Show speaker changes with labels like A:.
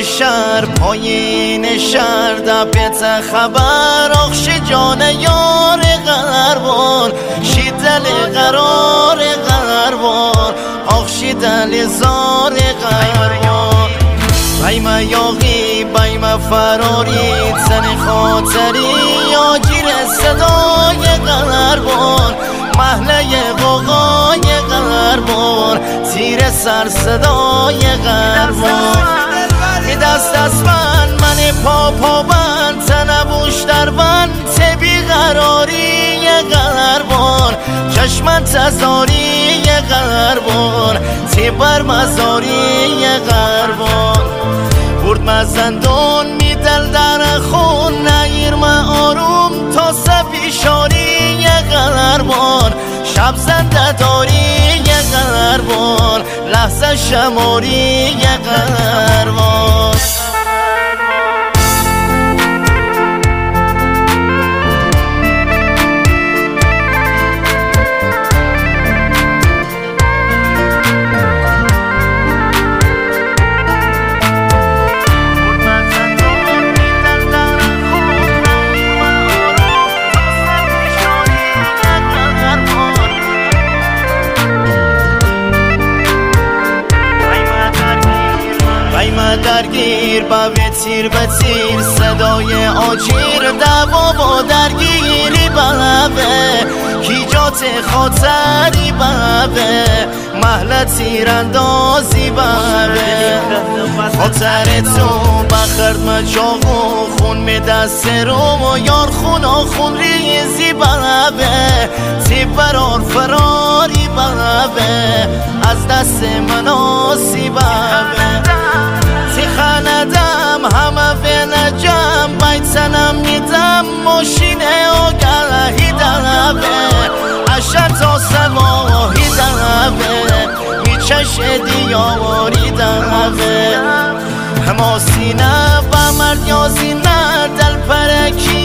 A: شهر پایین شهر دبت خبر آخش جان یار قربان شیدل قرار قربان آخش دل زار قربان بایم یاقی بایم فراری زن خاطری آجیر صدای قربان محله قوقای قربان تیر سر صدای قربان می دست از من پا بند تنبوش در بند تبی قراری قربان چشمن تزاری قربان تبر مزاری قربان برد مزندون می دل در خون نگیر ما آروم تا سپیشاری قربان شب زنده داری قربان لحظه شماری قربان درگیر با تیر به تیر صدای آجیر دوا با درگیری بلبه هیجات خاطری بلبه محل تیراندازی بلبه خاطر تو بخرد مجاقو خون می دست روم و یار خون ریزی بلبه تی برار فراری بلبه از دست من آسی بلبه خاندم همه به نجم بیتنم میدم ماشینه و گلهی دلبه اشت تا سواهی دلبه میچش دیاری دلبه هماسینه و مرد یازینه دل پرکی